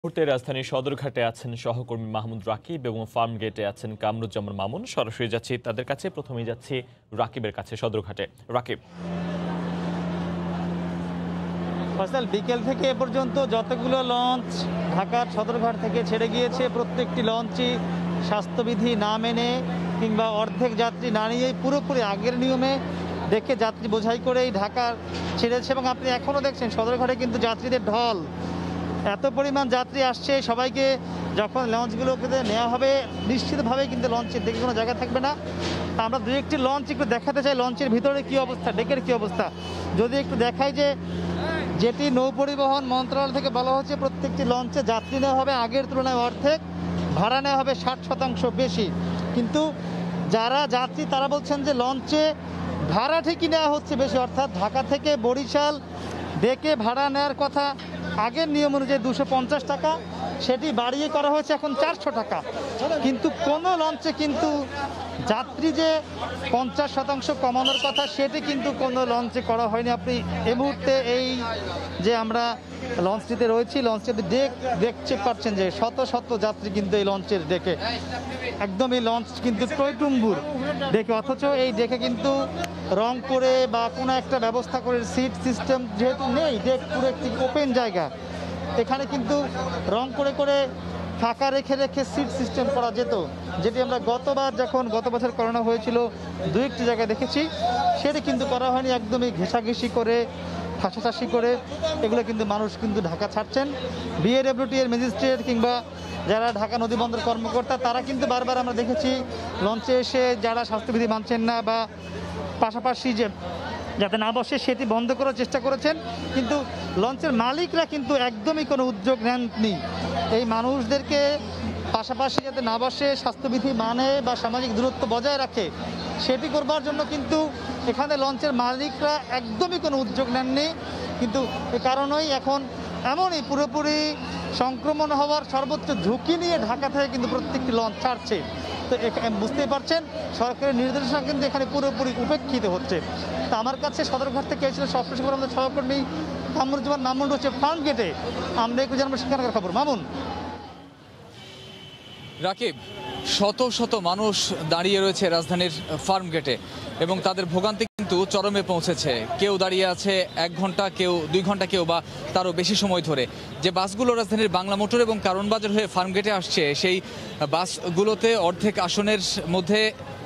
মুহূর্তে রাজধানীর সদরঘাটে আছেন সহকর্মী মাহমুদ রাকিব এবং ফার্ম গেটে আছেন কামরুজ্জামান মামুন। সরাসরি যাচ্ছি তাদের কাছে। প্রথমেই যাচ্ছি রাকিবের কাছে সদরঘাটে। রাকিব, ফয়সাল, বিকেল থেকে এ পর্যন্ত যতগুলো লঞ্চ ঢাকার সদরঘাট থেকে ছেড়ে গিয়েছে, প্রত্যেকটি লঞ্চই স্বাস্থ্যবিধি না মেনে কিংবা অর্ধেক যাত্রী না নিয়েই পুরোপুরি আগের নিয়মে দেখে যাত্রী বোঝাই করেই ঢাকা ছেড়েছে। এবং আপনি এখনও দেখছেন সদরঘাটে কিন্তু যাত্রীদের ঢল, এত পরিমাণ যাত্রী আসছে। সবাইকে যখন লঞ্চগুলোকে নেওয়া হবে নিশ্চিতভাবে কিন্তু লঞ্চের দেখে কোনো জায়গা থাকবে না। আমরা দু একটি লঞ্চ একটু দেখাতে চাই, লঞ্চের ভিতরে কী অবস্থা, ডেকের কী অবস্থা। যদি একটু দেখাই যে যেটি নৌপরিবহন মন্ত্রণালয় থেকে বলা হচ্ছে প্রত্যেকটি লঞ্চে যাত্রী নেওয়া হবে আগের তুলনায় অর্ধেক, ভাড়া নেওয়া হবে 60% বেশি। কিন্তু যারা যাত্রী তারা বলছেন যে লঞ্চে ভাড়া ঠিকই নেওয়া হচ্ছে বেশি, অর্থাৎ ঢাকা থেকে বরিশাল ডেকে ভাড়া নেওয়ার কথা আগের নিয়ম অনুযায়ী 250 টাকা, সেটি বাড়িয়ে করা হয়েছে এখন 400 টাকা। কিন্তু কোনো লঞ্চে কিন্তু যাত্রী যে 50% কমানোর কথা সেটি কিন্তু কোনো লঞ্চে করা হয়নি। আপনি এই মুহূর্তে এই যে আমরা লঞ্চটিতে রয়েছি, লঞ্চটিতে দেখতে পাচ্ছেন যে শত শত যাত্রী কিন্তু এই লঞ্চের ডেকে, একদম এই লঞ্চ কিন্তু টইটুম্বুর ডেকে, অথচ এই ডেকে কিন্তু রং করে বা কোনো একটা ব্যবস্থা করে সিট সিস্টেম যেহেতু নেই, ডেক পুরো একটি ওপেন জায়গা, এখানে কিন্তু রং করে করে ফাঁকা রেখে রেখে সিট সিস্টেম করা যেত, যেটি আমরা গত বছর করোনা হয়েছিল দু একটি জায়গায় দেখেছি। সেটি কিন্তু করা হয়নি, একদমই ঘেঁষাঘেঁষি করে ঠাসাঠাসি করে এগুলো কিন্তু মানুষ কিন্তু ঢাকা ছাড়ছেন। বিএডব্লিউটি এর ম্যাজিস্ট্রেট কিংবা যারা ঢাকা নদীবন্দর কর্মকর্তা তারা কিন্তু বারবার আমরা দেখেছি লঞ্চে এসে যারা স্বাস্থ্যবিধি মানছেন না বা পাশাপাশি যাতে না বসে সেটি বন্ধ করার চেষ্টা করেছেন, কিন্তু লঞ্চের মালিকরা কিন্তু একদমই কোনো উদ্যোগ নেননি এই মানুষদেরকে পাশাপাশি যাতে না বসে, স্বাস্থ্যবিধি মানে বা সামাজিক দূরত্ব বজায় রাখে সেটি করবার জন্য কিন্তু এখানে লঞ্চের মালিকরা একদমই কোনো উদ্যোগ নেননি। কিন্তু এ কারণেই এখন এমনই পুরোপুরি সংক্রমণ হওয়ার সর্বোচ্চ ঝুঁকি নিয়ে ঢাকা থেকে কিন্তু প্রত্যেকটি লঞ্চ ছাড়ছে। তো বুঝতেই পারছেন সরকারের নির্দেশনা কিন্তু এখানে পুরোপুরি উপেক্ষিত হচ্ছে। তা আমার কাছে সদরঘাট থেকে এসেছিল সবশেষ করে আমাদের সহকর্মী কামরুজ্জামান মামুন রয়েছে ফার্ম গেটে, আমরা একটু জানবো সেখানকার খবর। মামুন। রাকিব, শত শত মানুষ দাঁড়িয়ে রয়েছে রাজধানীর ফার্ম গেটে এবং তাদের ভোগান্তি কিন্তু চরমে পৌঁছেছে। কেউ দাঁড়িয়ে আছে 1 ঘন্টা, কেউ 2 ঘন্টা, কেউ বা তারও বেশি সময় ধরে। যে বাসগুলো রাজধানীর বাংলা মোটর এবং কারণ বাজার হয়ে ফার্ম গেটে আসছে, সেই বাসগুলোতে অর্ধেক আসনের মধ্যে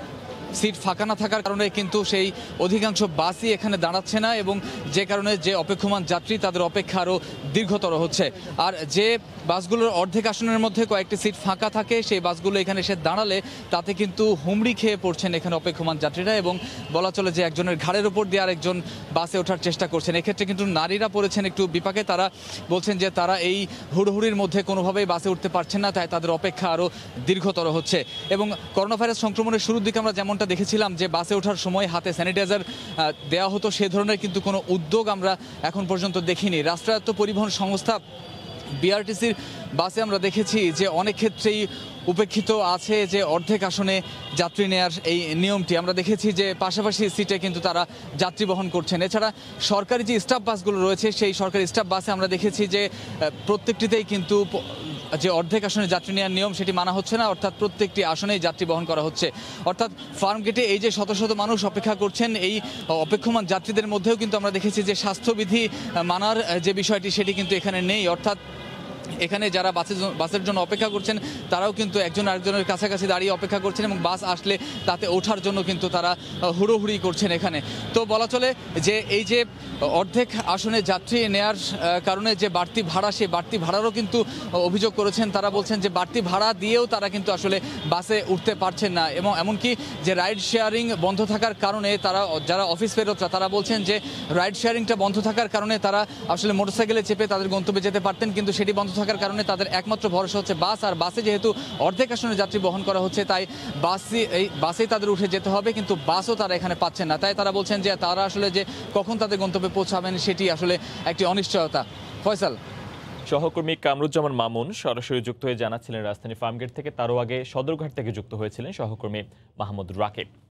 সিট ফাঁকা না থাকার কারণে কিন্তু সেই অধিকাংশ বাসই এখানে দাঁড়াচ্ছে না এবং যে কারণে যে অপেক্ষমান যাত্রী তাদের অপেক্ষা আরও দীর্ঘতর হচ্ছে। আর যে বাসগুলোর অর্ধেক আসনের মধ্যে কয়েকটি সিট ফাঁকা থাকে সেই বাসগুলো এখানে এসে দাঁড়ালে তাতে কিন্তু হুমড়ি খেয়ে পড়ছেন এখানে অপেক্ষমান যাত্রীরা এবং বলা চলে যে একজনের ঘাড়ের উপর দিয়ে আরেকজন বাসে ওঠার চেষ্টা করছেন। এক্ষেত্রে কিন্তু নারীরা পড়েছেন একটু বিপাকে। তারা বলছেন যে তারা এই হুড়োহুড়ির মধ্যে কোনোভাবেই বাসে উঠতে পারছেন না, তাই তাদের অপেক্ষা আরও দীর্ঘতর হচ্ছে। এবং করোনা ভাইরাস সংক্রমণের শুরুর দিকে আমরা যেমনটা দেখেছিলাম যে বাসে ওঠার সময় হাতে স্যানিটাইজার দেওয়া হতো, সে ধরনের কিন্তু কোনো উদ্যোগ আমরা এখন পর্যন্ত দেখিনি। রাষ্ট্রায়ত্ত পরিবহন সংস্থা বিআরটিসির বাসে আমরা দেখেছি যে অনেক ক্ষেত্রেই উপেক্ষিত আছে যে অর্ধেক আসনে যাত্রী নেয়ার এই নিয়মটি। আমরা দেখেছি যে পাশাপাশি সিটে কিন্তু তারা যাত্রী বহন করছেন। এছাড়া সরকারি যে স্টাফ বাসগুলো রয়েছে সেই সরকারি স্টাফ বাসে আমরা দেখেছি যে প্রত্যেকটিতেই কিন্তু যে অর্ধেক আসনে যাত্রী নেওয়ার নিয়ম সেটি মানা হচ্ছে না, অর্থাৎ প্রত্যেকটি আসনেই যাত্রী বহন করা হচ্ছে। অর্থাৎ ফার্ম গেটে এই যে শত শত মানুষ অপেক্ষা করছেন, এই অপেক্ষমান যাত্রীদের মধ্যেও কিন্তু আমরা দেখেছি যে স্বাস্থ্যবিধি মানার যে বিষয়টি সেটি কিন্তু এখানে নেই। অর্থাৎ এখানে যারা বাসের জন্য অপেক্ষা করছেন তারাও কিন্তু একজন আরেকজনের কাছাকাছি দাঁড়িয়ে অপেক্ষা করছেন এবং বাস আসলে তাতে ওঠার জন্য কিন্তু তারা হুড়োহুড়ি করছেন এখানে। তো বলা চলে যে এই যে অর্ধেক আসনে যাত্রী নেয়ার কারণে যে বাড়তি ভাড়া, সেই বাড়তি ভাড়ারও কিন্তু অভিযোগ করেছেন। তারা বলছেন যে বাড়তি ভাড়া দিয়েও তারা কিন্তু আসলে বাসে উঠতে পারছেন না এবং এমনকি যে রাইড শেয়ারিং বন্ধ থাকার কারণে তারা যারা অফিস ফেরতরা তারা বলছেন যে রাইড শেয়ারিংটা বন্ধ থাকার কারণে তারা আসলে মোটরসাইকেলে চেপে তাদের গন্তব্যে যেতে পারতেন, কিন্তু সেটি বন্ধ থাকার কারণে তাদের একমাত্র ভরসা হচ্ছে বাস। আর বাসে যেহেতু অর্ধেক আসনে যাত্রী বহন করা হচ্ছে তাই বাসেই তাদের উঠে যেতে হবে, কিন্তু বাসও তারা এখানে পাচ্ছেন না। তাই তারা বলছেন যে তারা আসলে যে কখন তাদের গন্তব্যে পৌঁছাবেন সেটি আসলে একটি অনিশ্চয়তা। ফয়সাল। সহকর্মী কামরুজ্জামান মামুন সরাসরি যুক্ত হয়ে জানাচ্ছিলেন রাজধানী ফার্মগেট থেকে। তারও আগে সদরঘাট থেকে যুক্ত হয়েছিলেন সহকর্মী মাহমুদ রাকিব।